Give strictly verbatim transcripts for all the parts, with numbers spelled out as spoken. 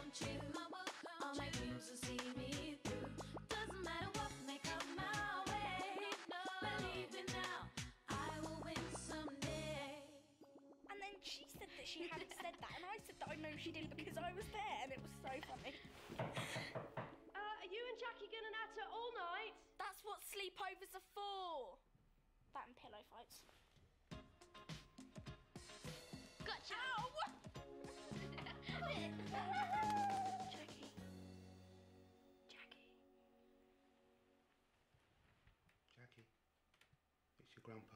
want you. All my dreams will see me through. Doesn't matter what may come my way. Believe me now, I will win someday. And then she said that she hadn't said that, and I said that I know she didn't because I was there, and it was so funny. Uh, are you and Jackie gonna natter all night? That's what sleepovers are for. That and pillow fights. Gotcha! Ow! Jackie. Jackie. Jackie, it's your grandpa.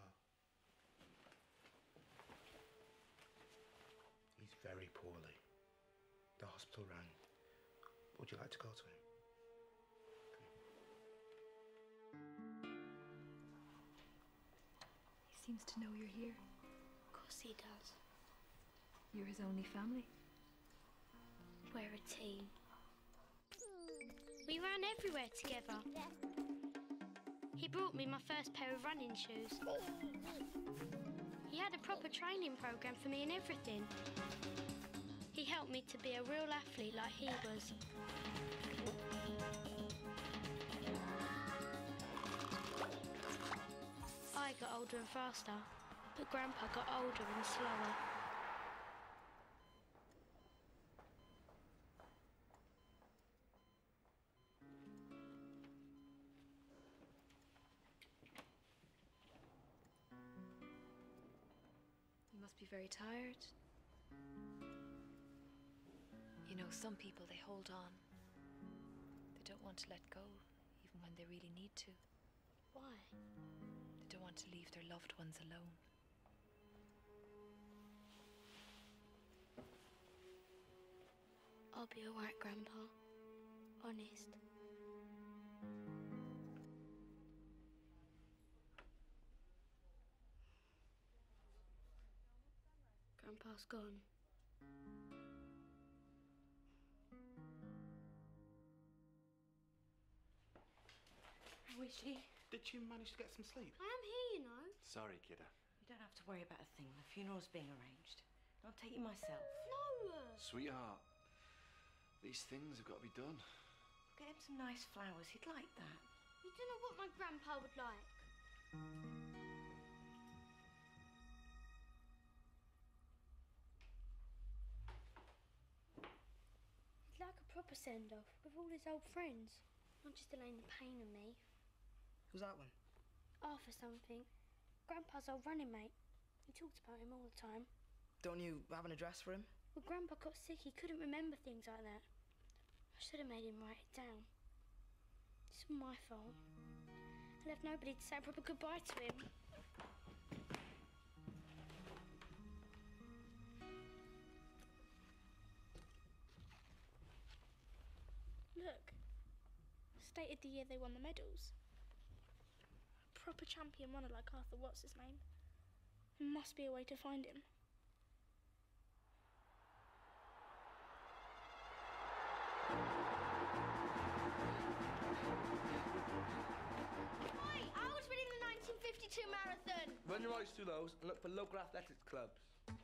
He's very poorly. The hospital rang. Would you like to go to him? He seems to know you're here. Of course he does. You're his only family. We're a team. We ran everywhere together. He brought me my first pair of running shoes. He had a proper training program for me and everything. He helped me to be a real athlete like he was. I got older and faster, but Grandpa got older and slower. You must be very tired. You know, some people, they hold on. They don't want to let go, even when they really need to. Why? They don't want to leave their loved ones alone. I'll be all right, Grandpa. Honest. Grandpa's gone. How is she? Did you manage to get some sleep? I am here, you know. Sorry, kiddo. You don't have to worry about a thing. The funeral's being arranged. I'll take you myself. No! Sweetheart, these things have got to be done. Get him some nice flowers. He'd like that. You don't know what my grandpa would like. He'd like a proper send-off with all his old friends. Not just Elaine the Pain and me. Who's that one? Arthur something. Grandpa's old running mate. He talked about him all the time. Don't you have an address for him? When Grandpa got sick, he couldn't remember things like that. I should have made him write it down. It's all my fault. I left nobody to say a proper goodbye to him. Look. Stated the year they won the medals. A proper champion runner like Arthur, what's his name? There must be a way to find him. Oi! I was winning the nineteen fifty-two marathon! Run your eyes through those and look for local athletics clubs.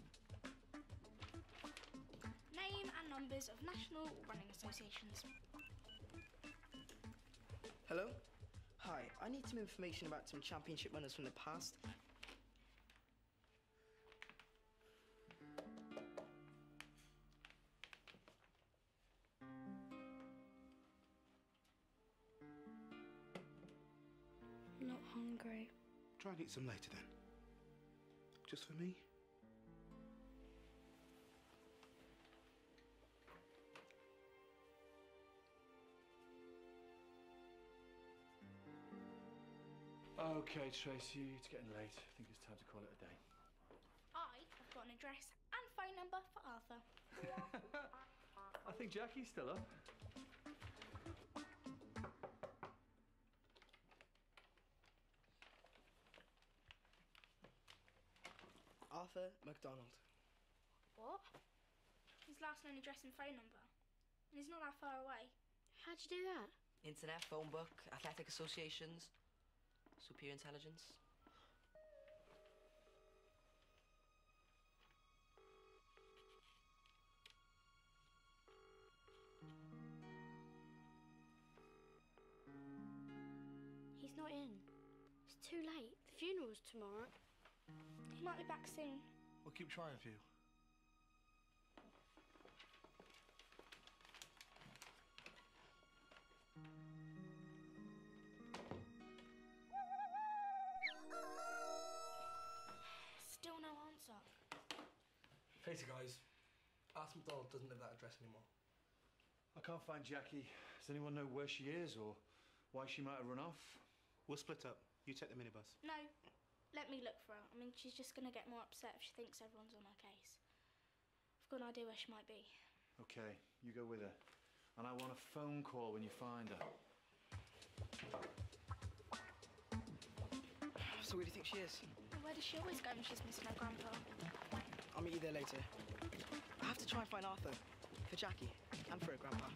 Name and numbers of national running associations. Hello? Hi, I need some information about some championship runners from the past. Not hungry. Try and eat some later then. Just for me? OK, Tracy, it's getting late. I think it's time to call it a day. I have got an address and phone number for Arthur. I think Jackie's still up. Arthur MacDonald. What? His last known address and phone number. And he's not that far away. How'd you do that? Internet, phone book, athletic associations, superior intelligence. not in. It's too late. The funeral's tomorrow. He might be back soon. We'll keep trying for you. Still no answer. Face it, guys. Ask McDonald doesn't live that address anymore. I can't find Jackie. Does anyone know where she is or why she might have run off? We'll split up. You take the minibus. No, let me look for her. I mean, she's just going to get more upset if she thinks everyone's on her case. I've got an idea where she might be. Okay, you go with her. And I want a phone call when you find her. So where do you think she is? Where does she always go when she's missing her grandpa? I'll meet you there later. I have to try and find Arthur. For Jackie. And for her grandpa.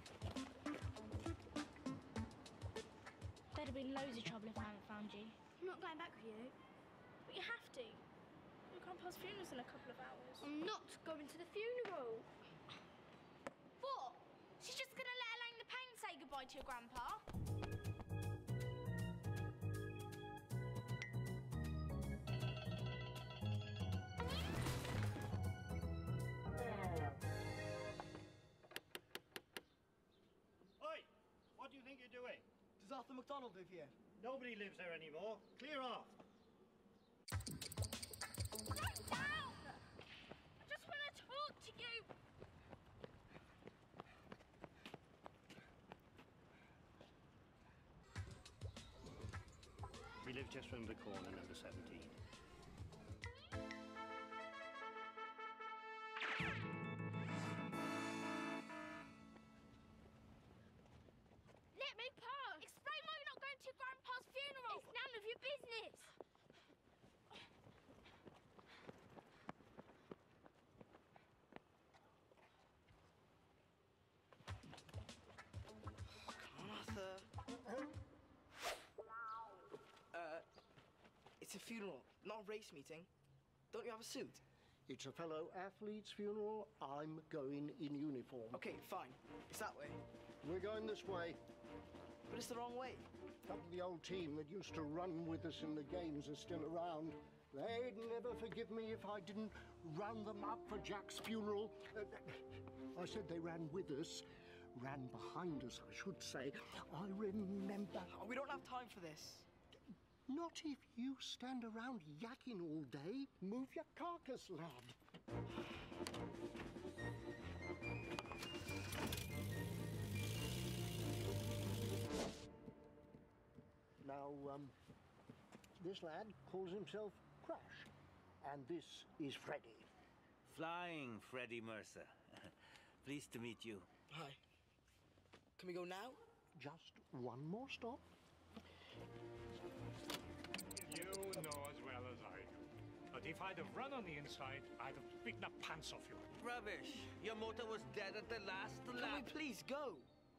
There'd have been loads of trouble if I hadn't found you. I'm not going back with you. But you have to. Your grandpa's funeral's in a couple of hours. I'm not going to the funeral. What? She's just going to let Elaine the Pain say goodbye to your grandpa? Oi! What do you think you're doing? Does Arthur McDonald live here? Nobody lives there anymore. Clear off. Sit down! I just want to talk to you. We live just round the corner, number seventeen. Let me pass. Explain why you're not going to your grandpa's funeral. It's none of your business. Come on, Arthur. Uh, it's a funeral, not a race meeting. Don't you have a suit? It's a fellow athlete's funeral. I'm going in uniform. Okay, fine. It's that way. We're going this way. But it's the wrong way. A couple of the old team that used to run with us in the games are still around. They'd never forgive me if I didn't round them up for Jack's funeral. Uh, I said they ran with us. Ran behind us, I should say. I remember. Oh, we don't have time for this. Not if you stand around yakking all day. Move your carcass, lad. Now, um, this lad calls himself Crash, and this is Freddy. Flying Freddie Mercer. Pleased to meet you. Hi. Can we go now? Just one more stop. You know as well as I do that if I'd have run on the inside, I'd have beaten the pants off you. Rubbish. Your motor was dead at the last Can lap. we please go?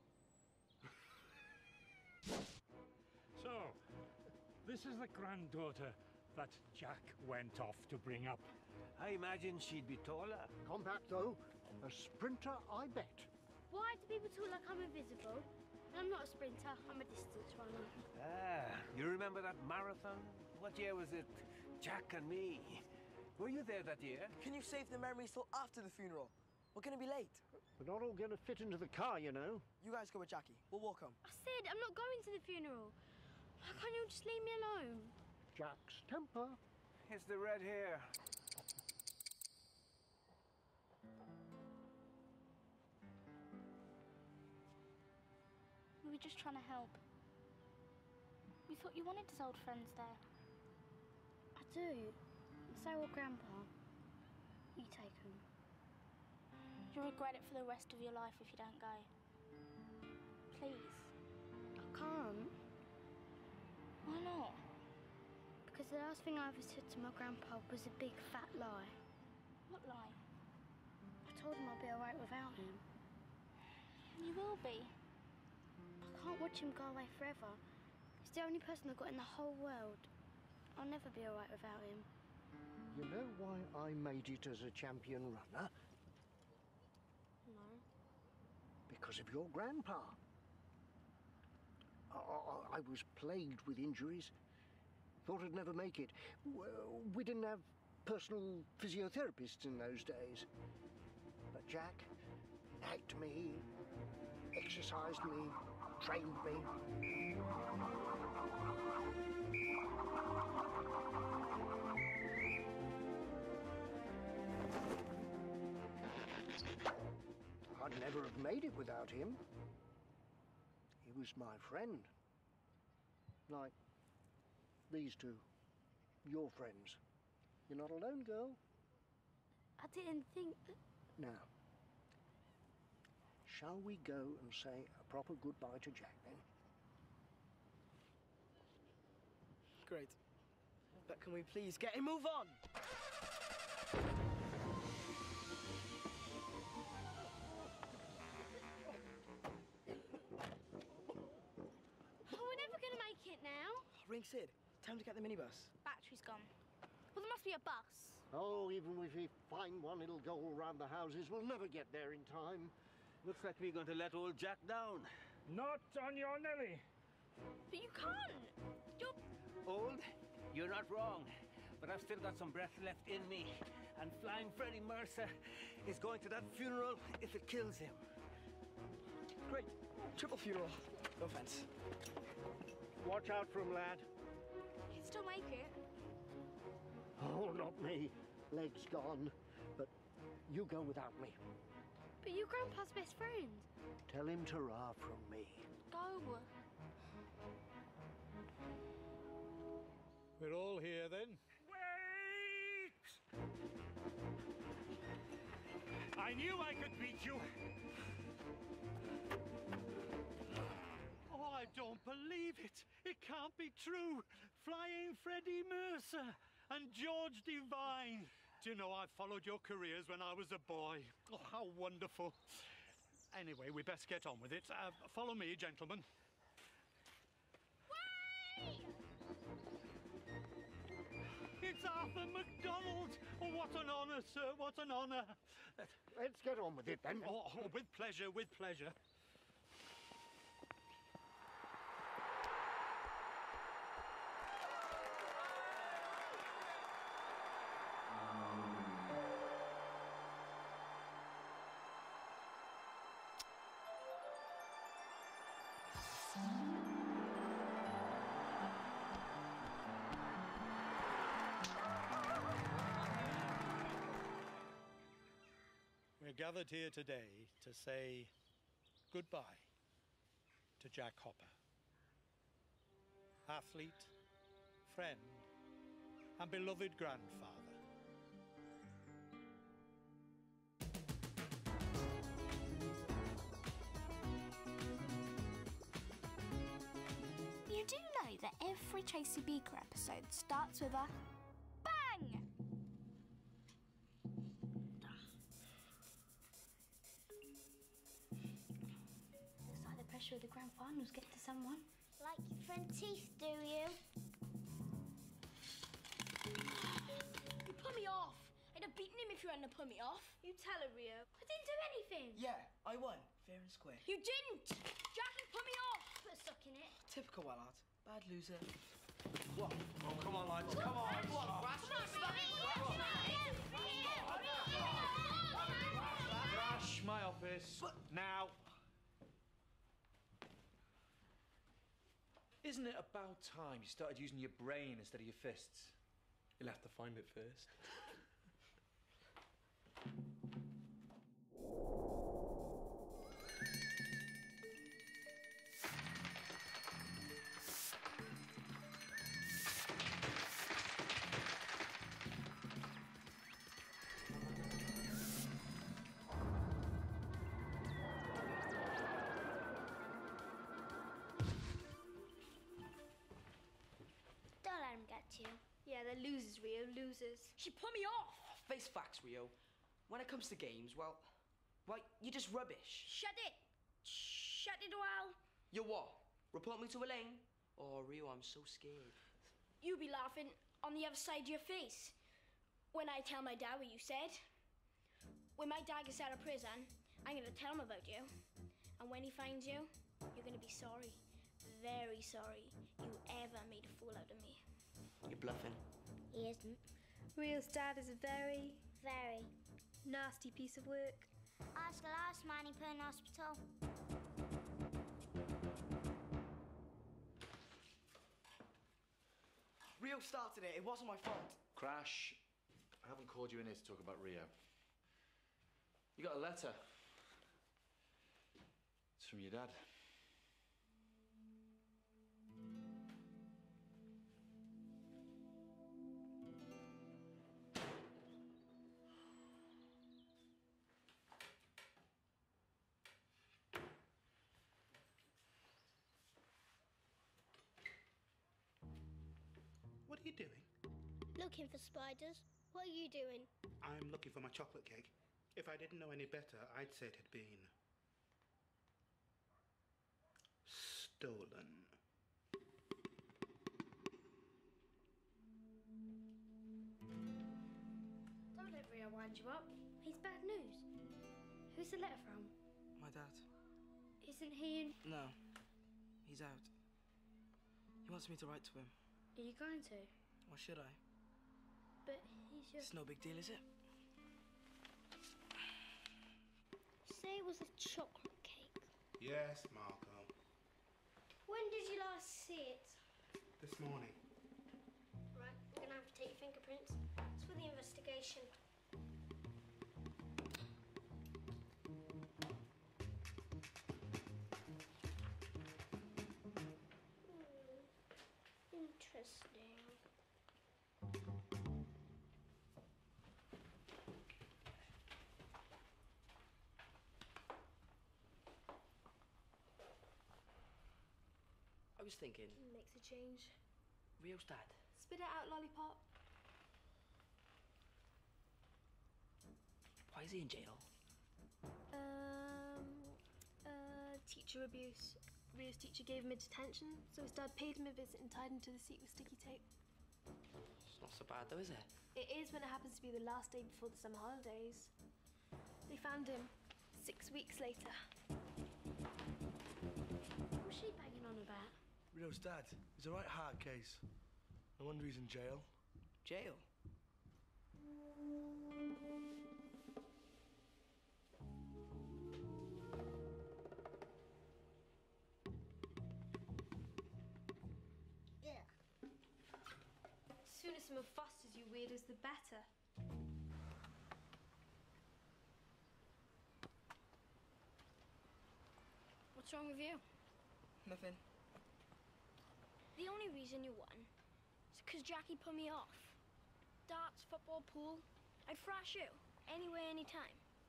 So, this is the granddaughter that Jack went off to bring up. I imagine she'd be taller. Compact, though. A sprinter, I bet. Why do people talk like I'm invisible? I'm not a sprinter, I'm a distance runner. Ah, you remember that marathon? What year was it? Jack and me. Were you there that year? Can you save the memories till after the funeral? We're gonna be late. We're not all going to fit into the car, you know. You guys go with Jackie. We'll walk home. I said I'm not going to the funeral. Why can't you just leave me alone? Jack's temper. It's the red hair. We were just trying to help. We thought you wanted his old friends there. I do. So will Grandpa. You take him. You'll regret it for the rest of your life if you don't go. Please. I can't. Why not? Because the last thing I ever said to my grandpa was a big fat lie. What lie? I told him I'd be alright without him. You will be. I can't watch him go away forever. He's the only person I've got in the whole world. I'll never be alright without him. You know why I made it as a champion runner? No. Because of your grandpa. I, I, I I was plagued with injuries. Thought I'd never make it. Well, we didn't have personal physiotherapists in those days. But Jack nagged me, exercised me, trained me. I'd never have made it without him. He was my friend. Like these two, your friends. You're not alone, girl. I didn't think that... Now, shall we go and say a proper goodbye to Jack, then? Great. But can we please get a move on? Oh, we're never gonna make it now. Ring Sid. Time to get the minibus. Battery's gone. Well, there must be a bus. Oh, even if we find one, it'll go all round the houses. We'll never get there in time. Looks like we're going to let old Jack down. Not on your Nelly. But you can't. You're... Old? You're not wrong. But I've still got some breath left in me. And Flying Freddie Mercer is going to that funeral if it kills him. Great. Triple funeral. No offense. Watch out for him, lad. He'd still make it. Oh, not me. Legs gone. But you go without me. But you're Grandpa's best friend. Tell him to ra from me. Go. We're all here then. Wait! I knew I could beat you. Oh, I don't believe it. It can't be true. Flying Freddie Mercer and George Devine. Do you know, I followed your careers when I was a boy. Oh, how wonderful. Anyway, we best get on with it. Uh, follow me, gentlemen. Wait! It's Arthur MacDonald. Oh, what an honour, sir. What an honour. Let's get on with it, then. Oh, oh, with pleasure, with pleasure. We're gathered here today to say goodbye to Jack Hopper. Athlete, friend, and beloved grandfather. You do know that every Chasey Beaker episode starts with a bang! Looks like the pressure of the grand finals get to someone. Like your front teeth, do you? You put me off. I'd have beaten him if you hadn't put me off. You tell her, Rio. I didn't do anything. Yeah, I won. Fair and square. You didn't! Jackie put me off! Put a suck in it. Typical Wallard. Bad loser. What? Oh, come on, lads. Come on. Come on, Crash. Crash, my office. But- Now. Isn't it about time you started using your brain instead of your fists? You'll have to find it first. Don't let him get to you. Yeah, they're losers, Rio, losers. She put me off! Face facts, Rio. When it comes to games, well, well, you're just rubbish. Shut it! Shut it, well. You're what? Report me to Elaine? Oh, Rio, I'm so scared. You be laughing on the other side of your face when I tell my dad what you said. When my dad gets out of prison, I'm gonna tell him about you. And when he finds you, you're gonna be sorry. very sorry you ever made a fool out of me. You're bluffing. He isn't. Rio's dad is a very, Very. nasty piece of work. Ask the last man he put in hospital. Rio started it. It wasn't my fault. Crash, I haven't called you in here to talk about Rio. You got a letter. It's from your dad. What are you doing? Looking for spiders. What are you doing? I'm looking for my chocolate cake. If I didn't know any better, I'd say it had been stolen. Don't let Rio wind you up. He's bad news. Who's the letter from? My dad. Isn't he in... No. He's out. He wants me to write to him. Are you going to? Or should I? But he's your... It's no big deal, is it? Say it was a chocolate cake. Yes, Marco. When did you last see it? This morning. Right, I'm gonna have to take your fingerprints. It's for the investigation. Hmm. Interesting. I was thinking, Makes a change. Rio's dad. Spit it out, lollipop. Why is he in jail? Um, uh, teacher abuse. Rio's teacher gave him a detention, so his dad paid him a visit and tied him to the seat with sticky tape. It's not so bad though, is it? It is when it happens to be the last day before the summer holidays. They found him six weeks later. What's she banging on about? Rio's dad. It's a right hard case. No wonder he's in jail. Jail? Yeah. Sooner someone fosters you weirdos, the better. What's wrong with you? Nothing. The only reason you won is because Jackie put me off. Darts, football, pool. I'd thrash you. Anywhere, anytime.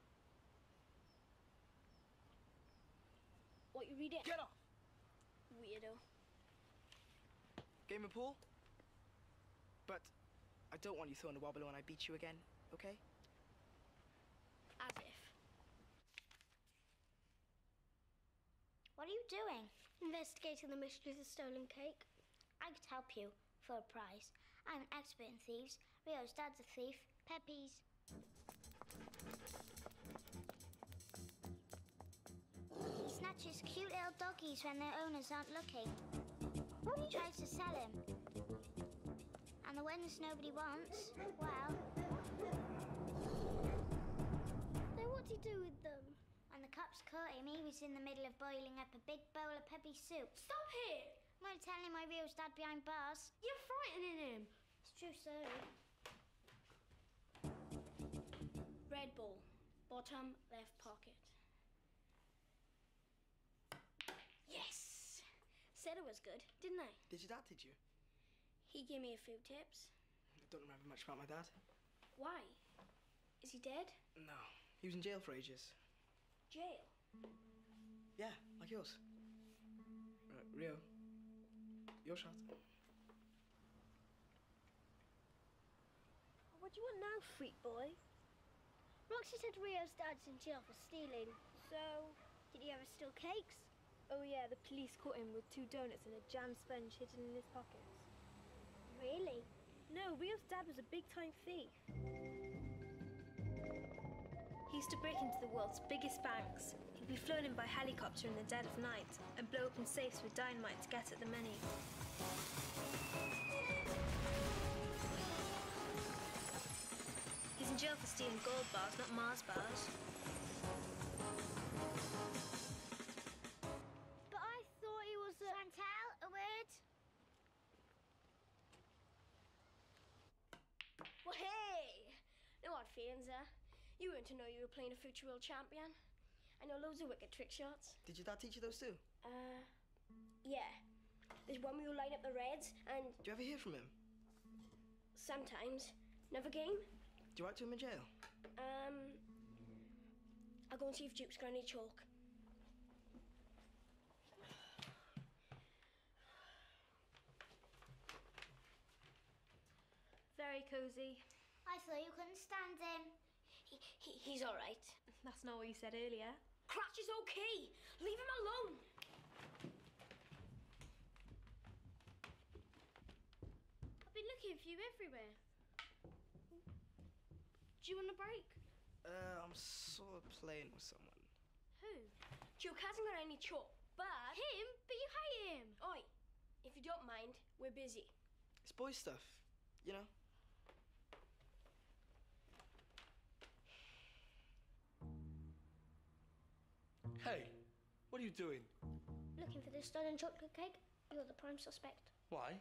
What you reading? Get off! Weirdo. Game of pool? But I don't want you throwing the wobbler when I beat you again, okay? As if. What are you doing? Investigating the mystery of the stolen cake. I could help you for a prize. I'm an expert in thieves. Rio's dad's a thief. Pepe's. He snatches cute little doggies when their owners aren't looking. He tries to sell him. And the ones nobody wants, well... Then what'd he do with them? When the cops caught him, he was in the middle of boiling up a big bowl of Peppy soup. Stop it! I'm not telling my Rio's dad behind bars. You're frightening him. It's true, sir. Red ball. Bottom left pocket. Yes! Said it was good, didn't I? Did your dad, did you? He gave me a few tips. I don't remember much about my dad. Why? Is he dead? No. He was in jail for ages. Jail? Yeah, like yours. Right, Rio. Your shot. What do you want now, freak boy? Roxy said Rio's dad's in jail for stealing. So, did he ever steal cakes? Oh yeah, the police caught him with two donuts and a jam sponge hidden in his pockets. Really? No, Rio's dad was a big-time thief. He used to break into the world's biggest banks. He We'll be flown in by helicopter in the dead of night and blow open safes with dynamite to get at the many. He's in jail for stealing gold bars, not Mars bars. But I thought he was a... Chantal, a word? Well, hey! No hard feelings there. You weren't to know you were playing a future world champion. I know loads of wicked trick shots. Did your dad teach you those too? Uh, yeah. There's one where you line up the reds and... Do you ever hear from him? Sometimes. Never game. Do you write to him in jail? Um, I'll go and see if Duke's got any chalk. Very cosy. I thought you couldn't stand him. He, he, he's all right. That's not what you said earlier. Cratch is okay. Leave him alone. I've been looking for you everywhere. Do you want a break? Uh, I'm sort of playing with someone. Who? Duke hasn't got any chalk, but... Him? But you hate him. Oi, if you don't mind, we're busy. It's boy stuff, you know? Hey, what are you doing? Looking for the stolen chocolate cake? You're the prime suspect. Why?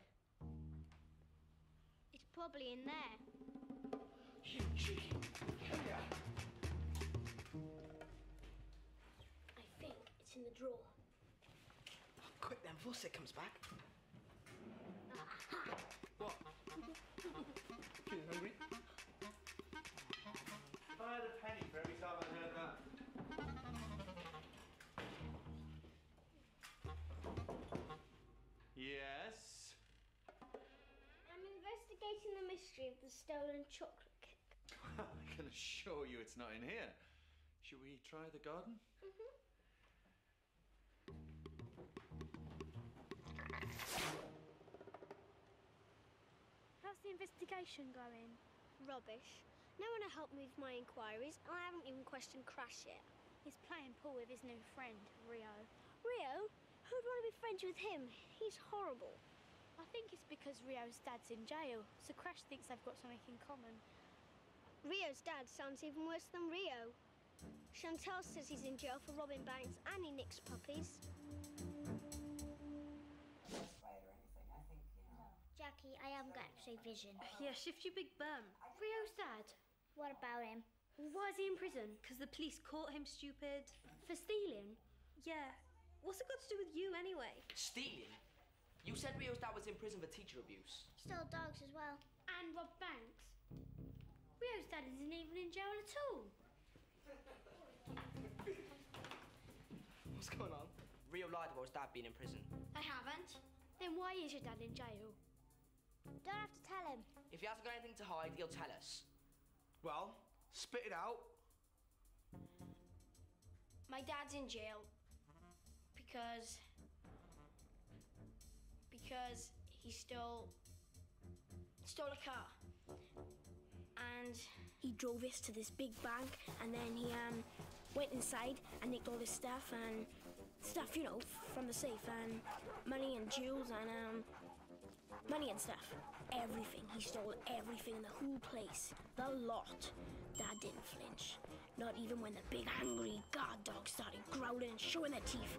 It's probably in there. You cheeky. Come here. I think it's in the drawer. Oh, quick then, before Sid comes back. What? Feeling hungry? If I had a penny for every time I heard that. Yes? I'm investigating the mystery of the stolen chocolate cake. I can assure you it's not in here. Shall we try the garden? Mm-hmm. How's the investigation going? Rubbish. No one to help me with my inquiries, and I haven't even questioned Crash yet. He's playing pool with his new friend, Rio. Rio? Who'd want to be friends with him? He's horrible. I think it's because Rio's dad's in jail, so Crash thinks they've got something in common. Rio's dad sounds even worse than Rio. Chantal says he's in jail for robbing banks and he nicks puppies. Jackie, I haven't got X-ray vision. Yeah, shift your big bum. Rio's dad? What about him? Why is he in prison? Because the police caught him, stupid. For stealing? Yeah. What's it got to do with you, anyway? Stealing? You said Rio's dad was in prison for teacher abuse. Stole dogs as well. And robbed banks? Rio's dad isn't even in jail at all. What's going on? Rio lied about his dad being in prison. I haven't. Then why is your dad in jail? Don't have to tell him. If he hasn't got anything to hide, he'll tell us. Well, spit it out. My dad's in jail because... because he stole... stole a car. And he drove us to this big bank, and then he um went inside and nicked all this stuff and stuff, you know, from the safe, and money and jewels and um money and stuff. Everything. He stole everything in the whole place. The lot. Dad didn't flinch. Not even when the big angry guard dog started growling and showing their teeth.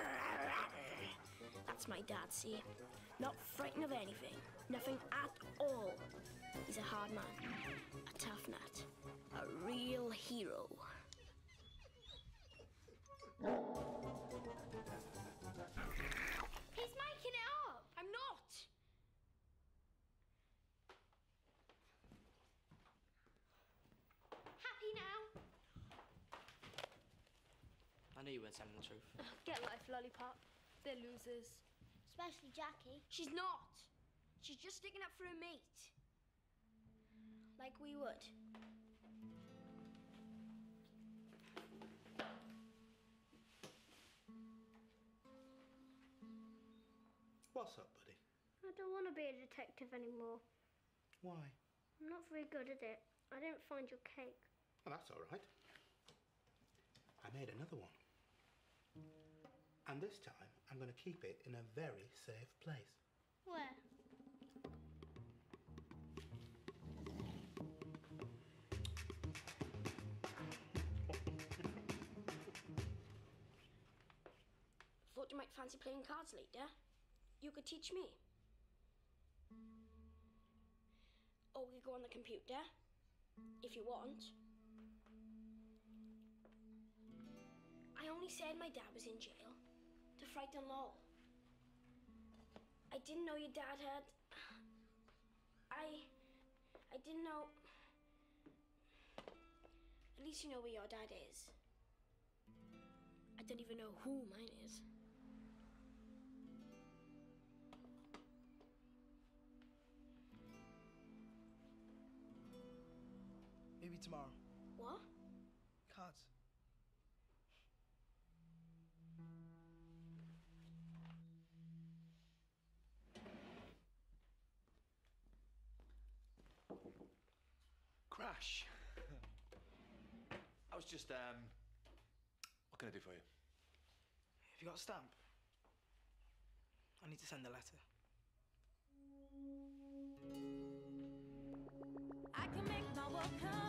That's my dad, see? Not frightened of anything. Nothing at all. He's a hard man. A tough nut. A real hero. He's making it up. I'm not. Happy now? I knew you weren't telling the truth. Get life, lollipop. They're losers. Especially Jackie. She's not. She's just sticking up for her mate. Like we would. What's up, buddy? I don't want to be a detective anymore. Why? I'm not very good at it. I didn't find your cake. Well, that's all right. I made another one. And this time, I'm going to keep it in a very safe place. Where? Thought you might fancy playing cards later. You could teach me. Or we could go on the computer, if you want. I only said my dad was in jail to frighten Lowell. I didn't know your dad had... I... I didn't know... At least you know where your dad is. I don't even know who mine is. Maybe tomorrow. What? Cards. Crash. I was just, um... What can I do for you? Have you got a stamp? I need to send a letter. I can make my world come